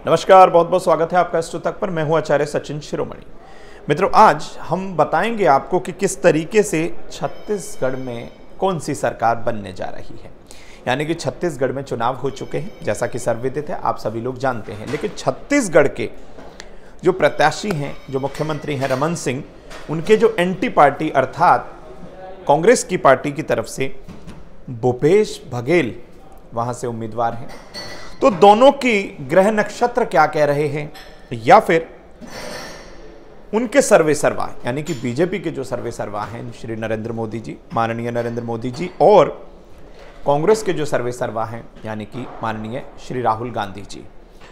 नमस्कार, बहुत बहुत स्वागत है आपका इस तक पर। मैं हूं आचार्य सचिन शिरोमणि। मित्रों, आज हम बताएंगे आपको कि किस तरीके से छत्तीसगढ़ में कौन सी सरकार बनने जा रही है। यानी कि छत्तीसगढ़ में चुनाव हो चुके हैं, जैसा कि सर्वविदित है, आप सभी लोग जानते हैं। लेकिन छत्तीसगढ़ के जो प्रत्याशी हैं, जो मुख्यमंत्री हैं रमन सिंह, उनके जो एंटी पार्टी अर्थात कांग्रेस की पार्टी की तरफ से भूपेश बघेल वहां से उम्मीदवार हैं। तो दोनों की ग्रह नक्षत्र क्या कह रहे हैं, या फिर उनके सर्वे सर्वा यानी कि बीजेपी के जो सर्वे सर्वा हैं श्री नरेंद्र मोदी जी, माननीय नरेंद्र मोदी जी, और कांग्रेस के जो सर्वे सर्वा हैं यानी कि माननीय श्री राहुल गांधी जी,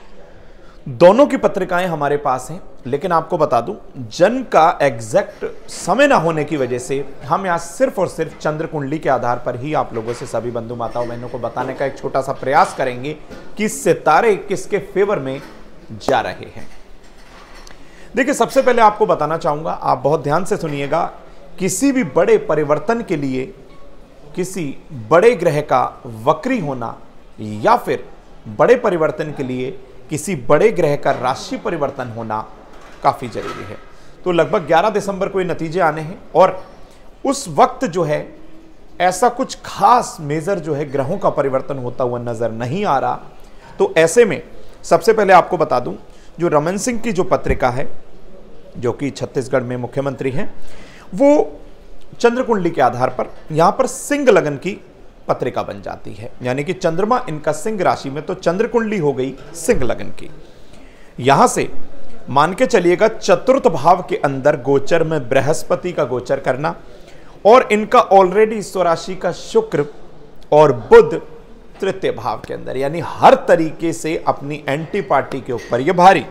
दोनों की पत्रिकाएं हमारे पास हैं। लेकिन आपको बता दूं, जन का एग्जैक्ट समय ना होने की वजह से हम यहाँ सिर्फ और सिर्फ चंद्र कुंडली के आधार पर ही आप लोगों से, सभी बंधु माताओं बहनों को बताने का एक छोटा सा प्रयास करेंगे कि सितारे किसके फेवर में जा रहे हैं। देखिए, सबसे पहले आपको बताना चाहूंगा, आप बहुत ध्यान से सुनिएगा, किसी भी बड़े परिवर्तन के लिए किसी बड़े ग्रह का वक्री होना या फिर बड़े परिवर्तन के लिए किसी बड़े ग्रह का राशि परिवर्तन होना काफी जरूरी है। तो लगभग 11 दिसंबर को ये नतीजे आने हैं और उस वक्त जो है ऐसा कुछ खास मेजर जो है ग्रहों का परिवर्तन होता हुआ नजर नहीं आ रहा। तो ऐसे में सबसे पहले आपको बता दूं, जो रमन सिंह की जो पत्रिका है, जो कि छत्तीसगढ़ में मुख्यमंत्री हैं, वो चंद्र कुंडली के आधार पर यहां पर सिंह लगन की पत्रिका बन जाती है। यानी कि चंद्रमा इनका सिंह राशि में, तो चंद्र कुंडली हो गई सिंह लगन की। यहां से मान के चलिएगा चतुर्थ भाव के अंदर गोचर में बृहस्पति का गोचर करना, और इनका ऑलरेडी स्वराशि का शुक्र और बुध तृतीय भाव के अंदर, यानी हर तरीके से अपनी एंटी पार्टी के ऊपर यह भारी।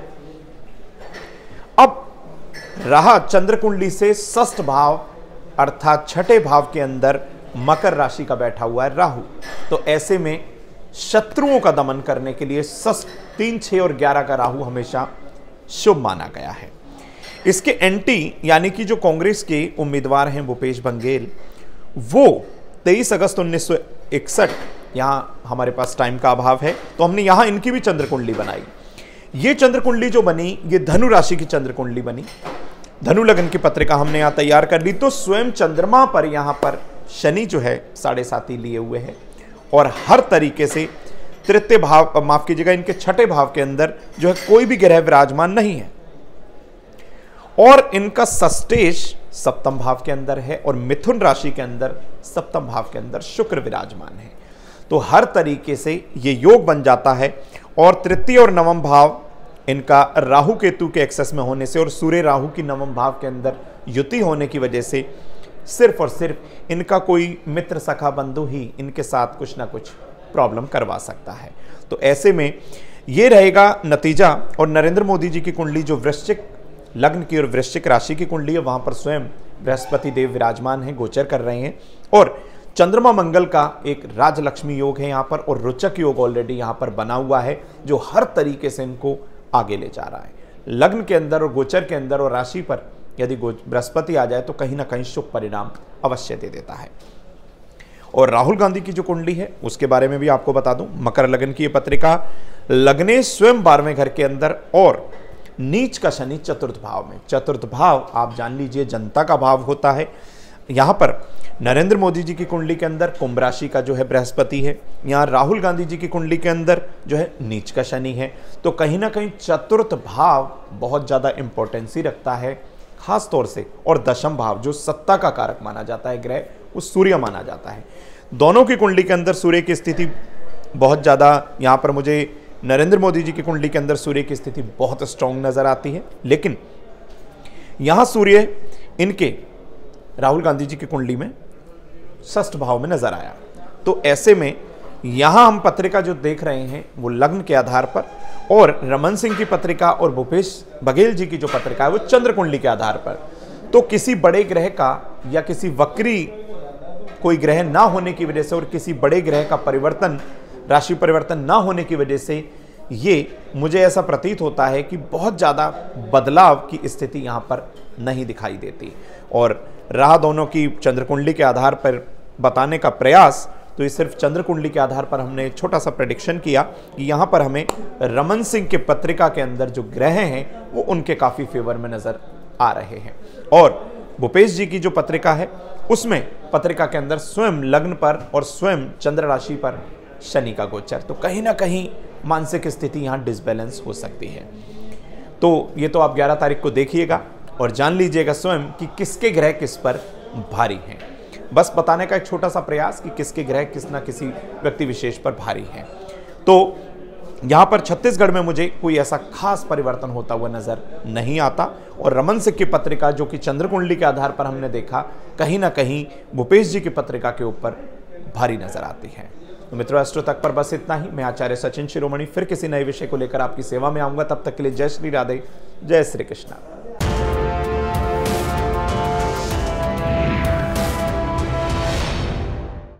अब रहा चंद्र कुंडली से षष्ठ भाव अर्थात छठे भाव के अंदर मकर राशि का बैठा हुआ है राहु। तो ऐसे में शत्रुओं का दमन करने के लिए 3, 6 और 11 का राहु हमेशा शुभ माना गया है। इसके एंटी यानी कि जो कांग्रेस के उम्मीदवार हैं भूपेश बघेल, वो 23 अगस्त 1961, यहां हमारे पास टाइम का अभाव है तो हमने यहां इनकी भी चंद्र कुंडली बनाई। ये चंद्र कुंडली जो बनी, ये धनु राशि की चंद्र कुंडली बनी। धनु लगन की पत्रिका हमने यहां तैयार कर ली। तो स्वयं चंद्रमा पर यहां पर शनि जो है 7.5 लिए हुए हैं, और हर तरीके से तृतीय भाव, माफ कीजिएगा, इनके छठे भाव के अंदर जो है कोई भी ग्रह विराजमान नहीं है, और इनका षष्ठेश सप्तम भाव के अंदर है, और मिथुन राशि के अंदर सप्तम भाव के अंदर शुक्र विराजमान है। तो हर तरीके से ये योग बन जाता है। और तृतीय और नवम भाव इनका राहु केतु के एक्सेस में होने से और सूर्य राहु की नवम भाव के अंदर युति होने की वजह से सिर्फ और सिर्फ इनका कोई मित्र सखा बंधु ही इनके साथ कुछ ना कुछ प्रॉब्लम करवा सकता है। तो ऐसे में ये रहेगा नतीजा। और नरेंद्र मोदी जी की कुंडली जो वृश्चिक लग्न की और वृश्चिक राशि की कुंडली है, वहां पर स्वयं बृहस्पति देव विराजमान हैं, गोचर कर रहे हैं, और चंद्रमा मंगल का एक राजलक्ष्मी योग है यहां पर, और रोचक योग ऑलरेडी यहां पर बना हुआ है जो हर तरीके से इनको आगे ले जा रहा है। लग्न के अंदर और गोचर के अंदर और राशि पर यदि बृहस्पति आ जाए तो कहीं ना कहीं शुभ परिणाम अवश्य दे देता है। और राहुल गांधी की जो कुंडली है उसके बारे में भी आपको बता दूं, मकर लगन की यह पत्रिका, लग्ने स्वयं 12वें घर के अंदर, और नीच का शनि चतुर्थ भाव में। चतुर्थ भाव आप जान लीजिए जनता का भाव होता है। यहां पर नरेंद्र मोदी जी की कुंडली के अंदर कुंभ राशि का जो है बृहस्पति है, यहाँ राहुल गांधी जी की कुंडली के अंदर जो है नीच का शनि है। तो कहीं ना कहीं चतुर्थ भाव बहुत ज्यादा इंपॉर्टेंसी रखता है खास तौर से, और दशम भाव जो सत्ता का कारक माना जाता है ग्रह, वो सूर्य माना जाता है। दोनों की कुंडली के अंदर सूर्य की स्थिति बहुत ज्यादा, यहां पर मुझे नरेंद्र मोदी जी की कुंडली के अंदर सूर्य की स्थिति बहुत स्ट्रांग नजर आती है, लेकिन यहां सूर्य इनके राहुल गांधी जी की कुंडली में षष्ठ भाव में नजर आया। तो ऐसे में यहां हम पत्रिका जो देख रहे हैं वो लग्न के आधार पर, और रमन सिंह की पत्रिका और भूपेश बघेल जी की जो पत्रिका है वो चंद्र कुंडली के आधार पर। तो किसी बड़े ग्रह का या किसी वक्री कोई ग्रह ना होने की वजह से और किसी बड़े ग्रह का परिवर्तन, राशि परिवर्तन ना होने की वजह से ये मुझे ऐसा प्रतीत होता है कि बहुत ज़्यादा बदलाव की स्थिति यहाँ पर नहीं दिखाई देती। और रहा दोनों की चंद्र कुंडली के आधार पर बताने का प्रयास, तो ये सिर्फ चंद्र कुंडली के आधार पर हमने छोटा सा प्रेडिक्शन किया कि यहाँ पर हमें रमन सिंह के पत्रिका के अंदर जो ग्रह हैं वो उनके काफ़ी फेवर में नज़र आ रहे हैं। और भूपेश जी की जो पत्रिका है उसमें पत्रिका के अंदर स्वयं लग्न पर और स्वयं चंद्र राशि पर शनि का गोचर, तो कहीं ना कहीं मानसिक स्थिति यहाँ डिसबैलेंस हो सकती है। तो ये तो आप 11 तारीख को देखिएगा और जान लीजिएगा स्वयं कि किसके ग्रह किस पर भारी हैं। बस बताने का एक छोटा सा प्रयास कि किसके ग्रह किस ना किसी व्यक्ति विशेष पर भारी हैं। तो यहाँ पर छत्तीसगढ़ में मुझे कोई ऐसा खास परिवर्तन होता हुआ नजर नहीं आता और रमन सिंह की पत्रिका जो कि चंद्र कुंडली के आधार पर हमने देखा, कहीं ना कहीं भूपेश जी की पत्रिका के ऊपर भारी नजर आती है। तो मित्रों, एस्ट्रो तक पर बस इतना ही। मैं आचार्य सचिन शिरोमणि फिर किसी नए विषय को लेकर आपकी सेवा में आऊंगा। तब तक के लिए जय श्री राधे, जय श्री कृष्णा।